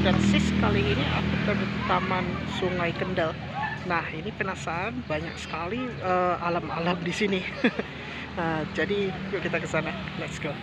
Persis kali ini aku ke Taman Sungai Kendal. Nah, ini penasaran banyak sekali alam-alam di sini. Nah, jadi yuk kita ke sana. Let's go.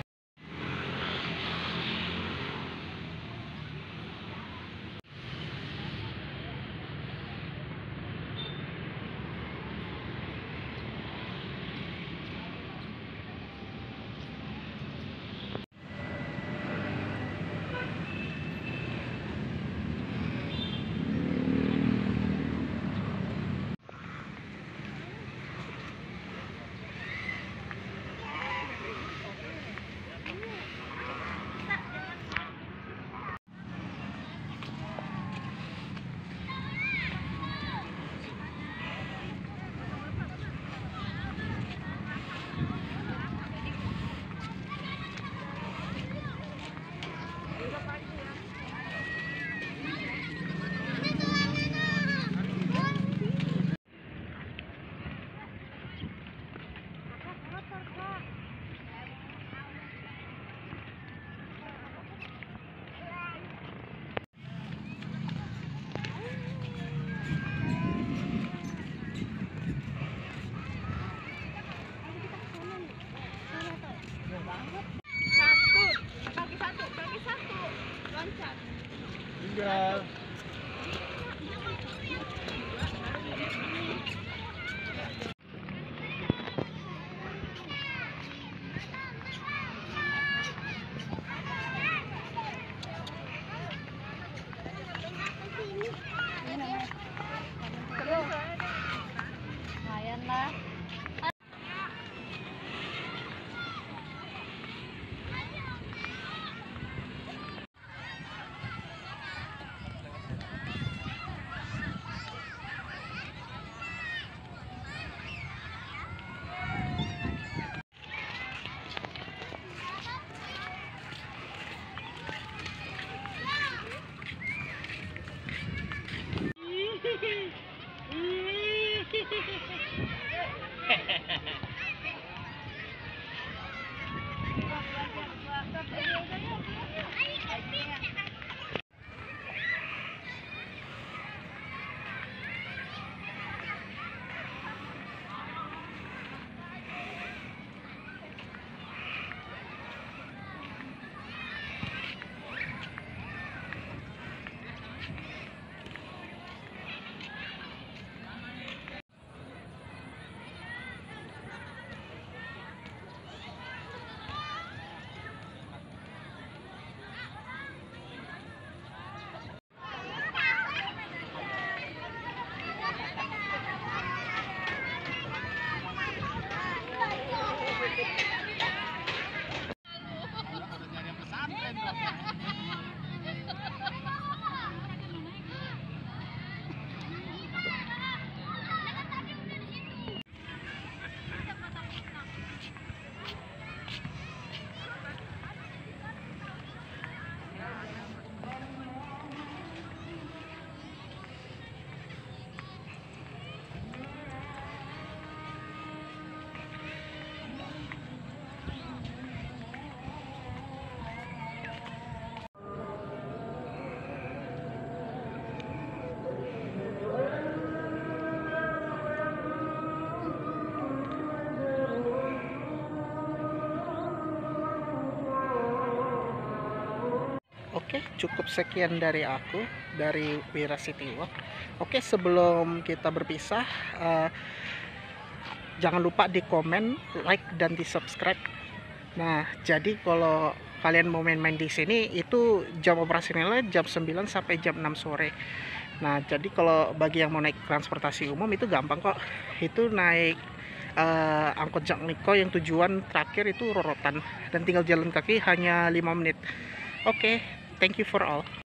Kaki satu, loncat. Tinggal. Lumayan lah. Oke, cukup sekian dari aku, dari Wira City Walk. Oke, sebelum kita berpisah, jangan lupa di komen, like, dan di subscribe. Nah, jadi kalau kalian mau main-main di sini, itu jam operasionalnya jam 9 sampai jam 6 sore. Nah, jadi kalau bagi yang mau naik transportasi umum itu gampang kok. Itu naik angkot Jakniko yang tujuan terakhir itu Rorotan, dan tinggal jalan kaki hanya 5 menit. Oke, thank you for all.